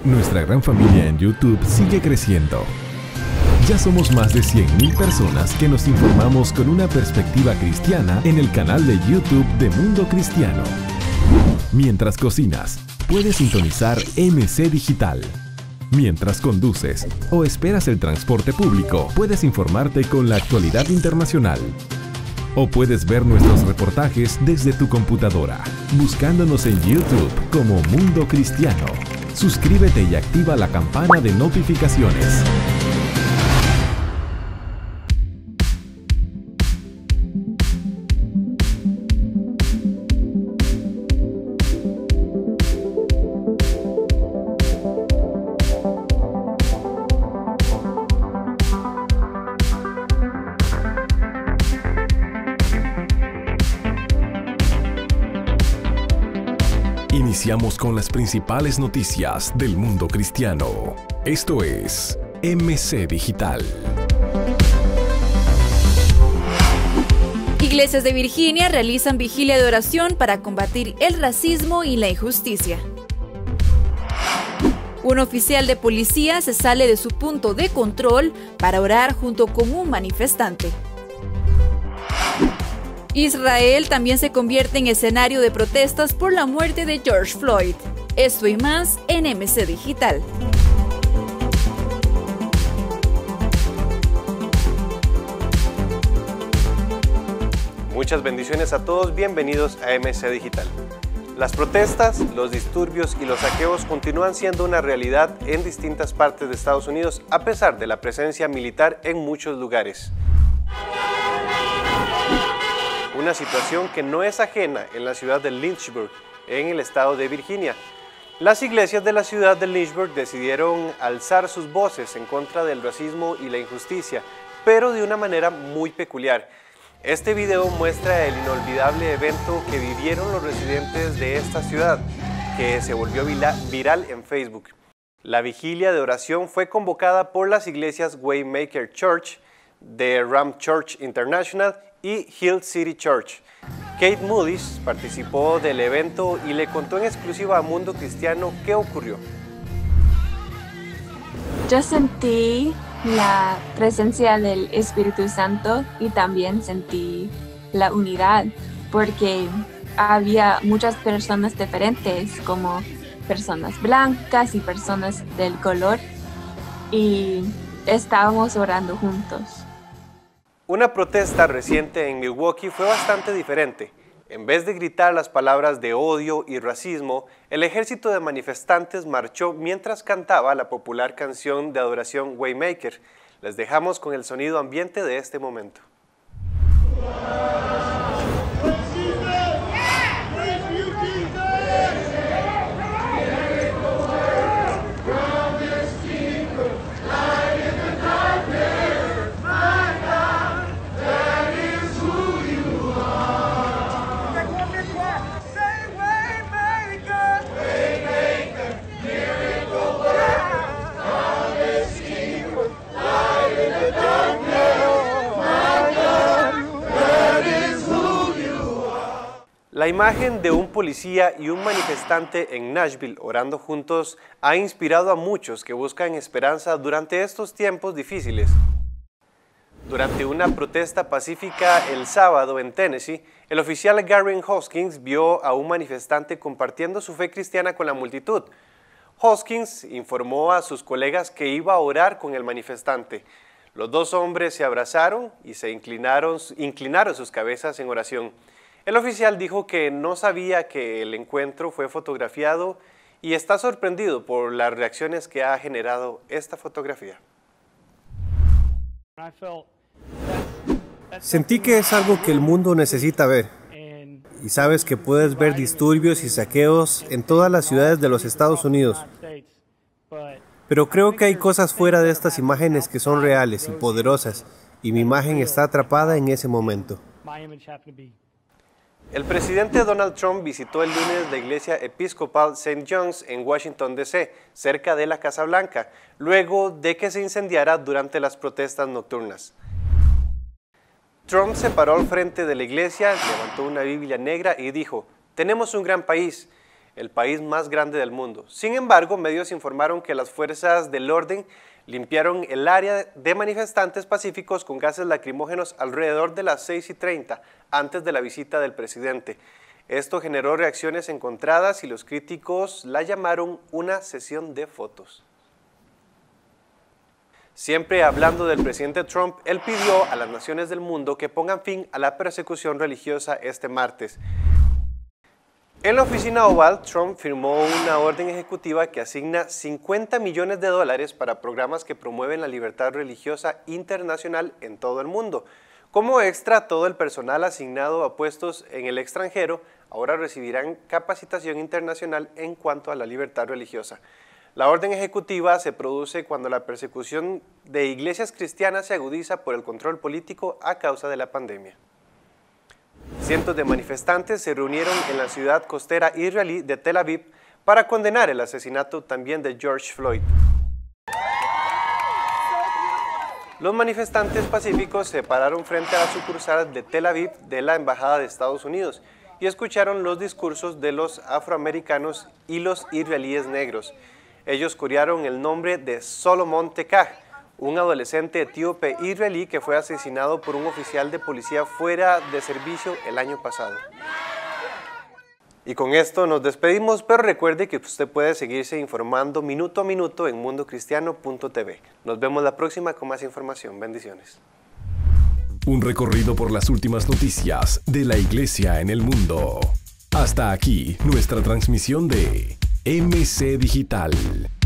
Nuestra gran familia en YouTube sigue creciendo. Ya somos más de 100.000 personas que nos informamos con una perspectiva cristiana en el canal de YouTube de Mundo Cristiano. Mientras cocinas, puedes sintonizar MC Digital. Mientras conduces o esperas el transporte público, puedes informarte con la actualidad internacional. O puedes ver nuestros reportajes desde tu computadora, buscándonos en YouTube como Mundo Cristiano. Suscríbete y activa la campana de notificaciones. Iniciamos con las principales noticias del mundo cristiano. Esto es MC Digital. Iglesias de Virginia realizan vigilia de oración para combatir el racismo y la injusticia. Un oficial de policía se sale de su punto de control para orar junto con un manifestante. Israel también se convierte en escenario de protestas por la muerte de George Floyd. Esto y más en MC Digital. Muchas bendiciones a todos, bienvenidos a MC Digital. Las protestas, los disturbios y los saqueos continúan siendo una realidad en distintas partes de Estados Unidos, a pesar de la presencia militar en muchos lugares. Una situación que no es ajena en la ciudad de Lynchburg, en el estado de Virginia. Las iglesias de la ciudad de Lynchburg decidieron alzar sus voces en contra del racismo y la injusticia, pero de una manera muy peculiar. Este video muestra el inolvidable evento que vivieron los residentes de esta ciudad, que se volvió viral en Facebook. La vigilia de oración fue convocada por las iglesias Waymaker Church, The Ram Church International y Hill City Church. Kate Moody participó del evento y le contó en exclusiva a Mundo Cristiano qué ocurrió. Yo sentí la presencia del Espíritu Santo y también sentí la unidad, porque había muchas personas diferentes, como personas blancas y personas del color, y estábamos orando juntos. Una protesta reciente en Milwaukee fue bastante diferente. En vez de gritar las palabras de odio y racismo, el ejército de manifestantes marchó mientras cantaba la popular canción de adoración Waymaker. Les dejamos con el sonido ambiente de este momento. La imagen de un policía y un manifestante en Nashville orando juntos ha inspirado a muchos que buscan esperanza durante estos tiempos difíciles. Durante una protesta pacífica el sábado en Tennessee, el oficial Garrett Hoskins vio a un manifestante compartiendo su fe cristiana con la multitud. Hoskins informó a sus colegas que iba a orar con el manifestante. Los dos hombres se abrazaron y se inclinaron sus cabezas en oración. El oficial dijo que no sabía que el encuentro fue fotografiado y está sorprendido por las reacciones que ha generado esta fotografía. Sentí que es algo que el mundo necesita ver. Y sabes que puedes ver disturbios y saqueos en todas las ciudades de los Estados Unidos. Pero creo que hay cosas fuera de estas imágenes que son reales y poderosas, y mi imagen está atrapada en ese momento. El presidente Donald Trump visitó el lunes la iglesia episcopal St. John's en Washington, D.C., cerca de la Casa Blanca, luego de que se incendiara durante las protestas nocturnas. Trump se paró al frente de la iglesia, levantó una Biblia negra y dijo: «Tenemos un gran país». el país más grande del mundo. Sin embargo, medios informaron que las fuerzas del orden limpiaron el área de manifestantes pacíficos con gases lacrimógenos alrededor de las 6:30, antes de la visita del presidente. Esto generó reacciones encontradas y los críticos la llamaron una sesión de fotos. Siempre hablando del presidente Trump, él pidió a las naciones del mundo que pongan fin a la persecución religiosa este martes. En la oficina oval, Trump firmó una orden ejecutiva que asigna $50 millones para programas que promueven la libertad religiosa internacional en todo el mundo. Como extra, todo el personal asignado a puestos en el extranjero ahora recibirán capacitación internacional en cuanto a la libertad religiosa. La orden ejecutiva se produce cuando la persecución de iglesias cristianas se agudiza por el control político a causa de la pandemia. Cientos de manifestantes se reunieron en la ciudad costera israelí de Tel Aviv para condenar el asesinato también de George Floyd. Los manifestantes pacíficos se pararon frente a la sucursal de Tel Aviv de la Embajada de Estados Unidos y escucharon los discursos de los afroamericanos y los israelíes negros. Ellos corearon el nombre de Solomon Tekah, un adolescente etíope israelí que fue asesinado por un oficial de policía fuera de servicio el año pasado. Y con esto nos despedimos, pero recuerde que usted puede seguirse informando minuto a minuto en mundocristiano.tv. Nos vemos la próxima con más información. Bendiciones. Un recorrido por las últimas noticias de la Iglesia en el mundo. Hasta aquí nuestra transmisión de MC Digital.